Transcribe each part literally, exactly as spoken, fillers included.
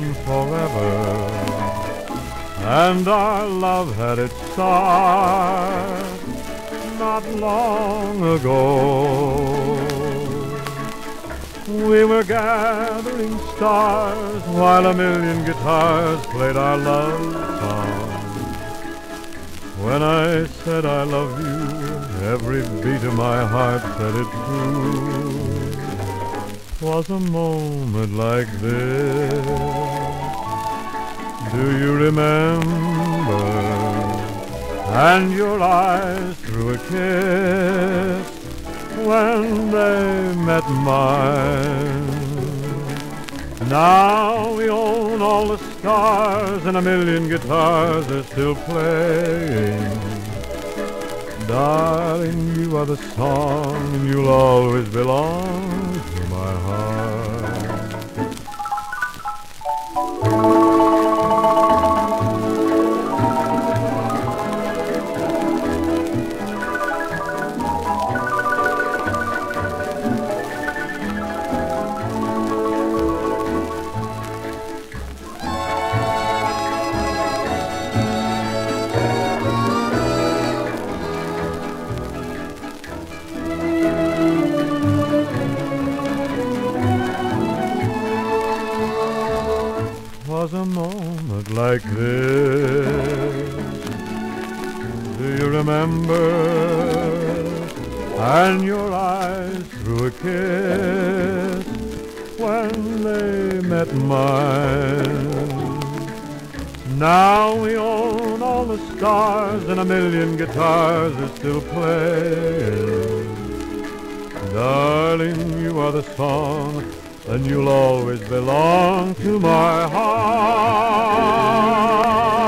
on forever, and our love had its start not long ago. We were gathering stars while a million guitars played our love song. When I said I love you, every beat of my heart said it too. 'Twas a moment like this. Do you remember? And your eyes threw a kiss when they met mine. Now we own all the stars and a million guitars are still playing. Darling, you are the song and you'll always belong to my heart. Was a moment like this. Do you remember? And your eyes threw a kiss when they met mine. Now we own all the stars and a million guitars are still playing. Darling, you are the song and you'll always belong to my heart.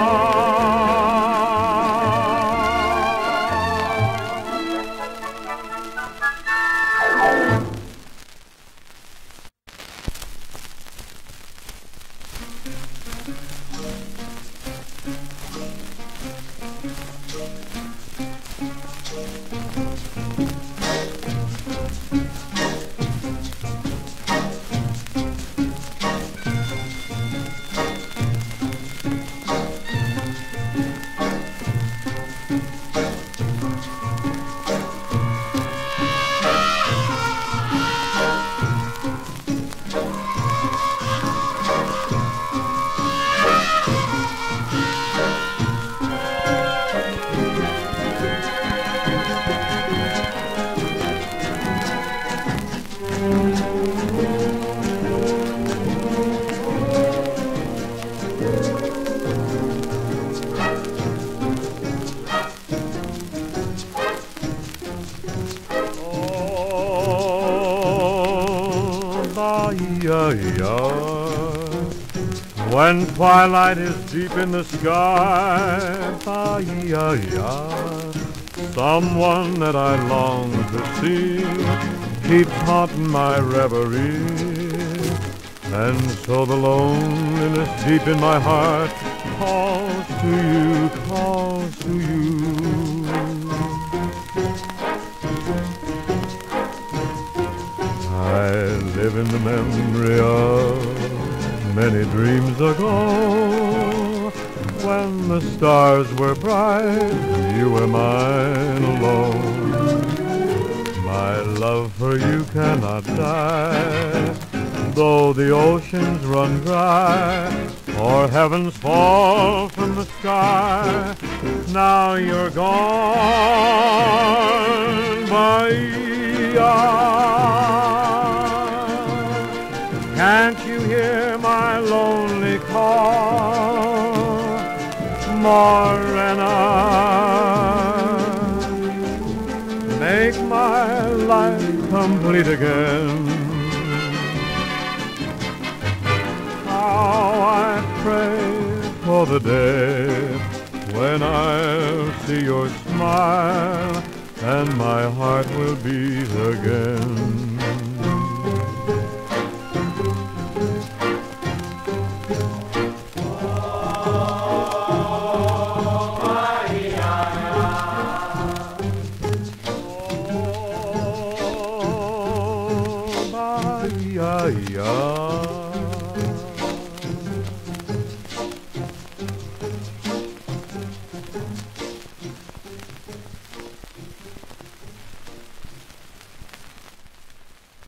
When twilight is deep in the sky, ba-ya-ya, someone that I long to see keeps haunting my reverie. And so the loneliness deep in my heart calls to you, calls to you. I live in the memory of many dreams ago, when the stars were bright, you were mine alone. My love for you cannot die, though the oceans run dry, or heavens fall from the sky. Now you're gone, Bahia. Can't you hear my lonely call, Morena? Make my life complete again. How I pray for the day when I'll see your smile and my heart will beat again. ya, ya.